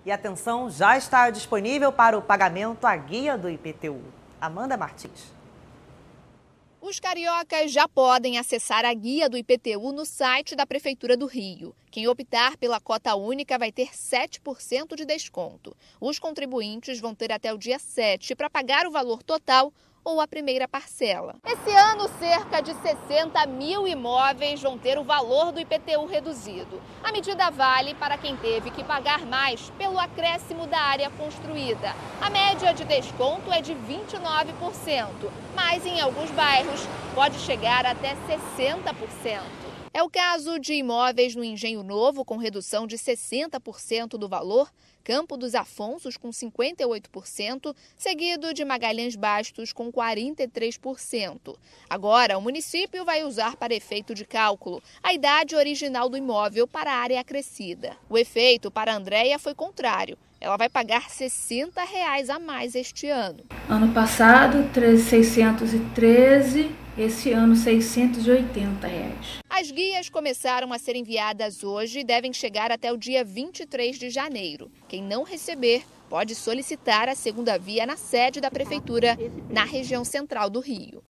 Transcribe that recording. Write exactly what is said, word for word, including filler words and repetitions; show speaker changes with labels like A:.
A: E atenção, já está disponível para o pagamento a guia do I P T U. Amanda Martins.
B: Os cariocas já podem acessar a guia do I P T U no site da Prefeitura do Rio. Quem optar pela cota única vai ter sete por cento de desconto. Os contribuintes vão ter até o dia sete para pagar o valor total ou a primeira parcela. Esse ano, cerca de sessenta mil imóveis vão ter o valor do I P T U reduzido. A medida vale para quem teve que pagar mais pelo acréscimo da área construída. A média de desconto é de vinte e nove por cento, mas em alguns bairros pode chegar até sessenta por cento. É o caso de imóveis no Engenho Novo, com redução de sessenta por cento do valor, Campo dos Afonsos, com cinquenta e oito por cento, seguido de Magalhães Bastos, com quarenta e três por cento. Agora, o município vai usar para efeito de cálculo a idade original do imóvel para a área acrescida. O efeito para a Andréia foi contrário. Ela vai pagar sessenta reais a mais este ano.
C: Ano passado, seiscentos e treze, esse ano seiscentos e oitenta reais.
B: As guias começaram a ser enviadas hoje e devem chegar até o dia vinte e três de janeiro. Quem não receber pode solicitar a segunda via na sede da Prefeitura, na região central do Rio.